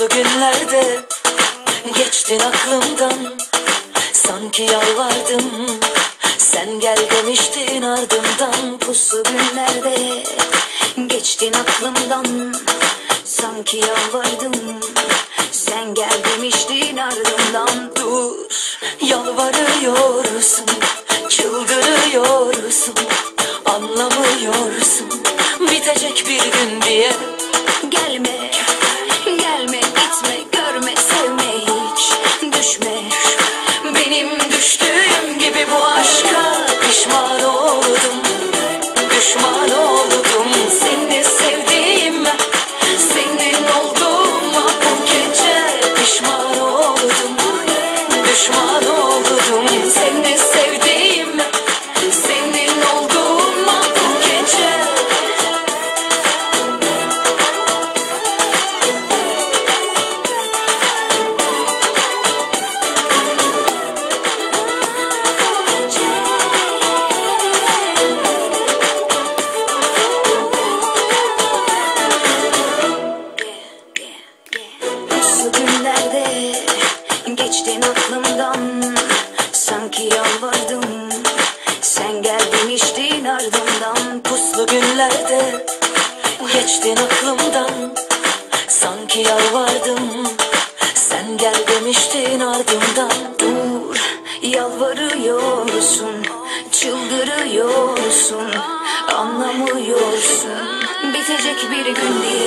puslu günlerde geçtin aklımdan. Sanki yalvardım, sen gel demiştin ardımdan. Puslu günlerde geçtin aklımdan. Sanki yalvardım, sen gel demiştin ardımdan. Dur, yalvarıyorsun, çıldırıyorsun, anlamıyorsun bitecek bir gün diye. Gelme, gelme, gitme, görme, sevme, hiç düşme. Benim düştüğüm gibi bu aşka pişman oldum, düşman oldum. Seni sevdiğim, senin olduğuma bu gece pişman oldum, düşman oldum. Seni sevdiğim, senin olduğuma bu gece. Puslu günlerde geçtin aklımdan. Sanki yalvardım, sen gel demiştin ardımdan. Puslu günlerde geçtin aklımdan. Sanki yalvardım, sen gel demiştin ardımdan. Dur, yalvarıyorsun, çıldırıyorsun, anlamıyorsun bitecek bir gün diye.